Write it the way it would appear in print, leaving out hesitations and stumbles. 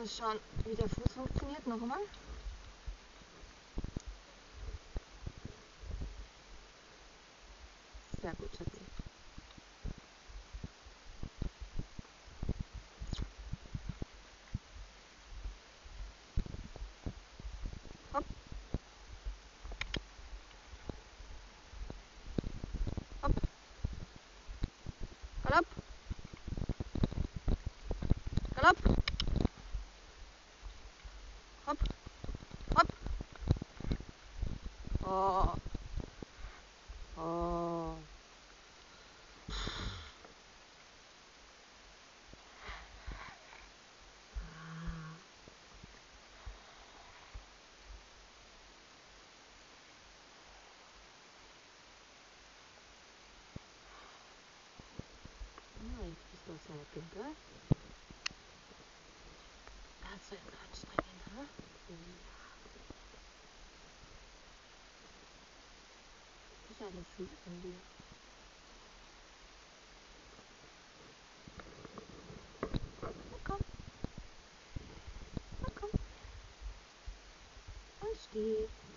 uns schauen, wie der Fuß funktioniert. Nochmal. Sehr gut, Schatzi. Hopp. Hopp. Galopp. Galopp. Hopp. Hopp. Oh. Oh. Jetzt bist du aus deiner Pinke. Kannst du ihn anstrengen, ha? Ja. Ist alles lieb von dir. Na komm. Na komm. Und steh.